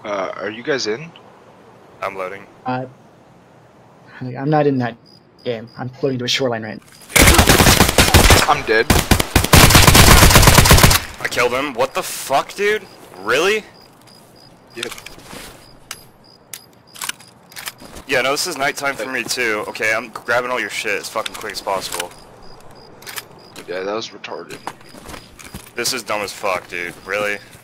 Are you guys in? I'm loading. I'm not in that game. I'm floating to a shoreline right now. I'm dead. I killed him. What the fuck, dude? Really? Yep. Yeah, no, this is nighttime for me too. Okay, I'm grabbing all your shit as fucking quick as possible. Yeah, that was retarded. This is dumb as fuck, dude. Really?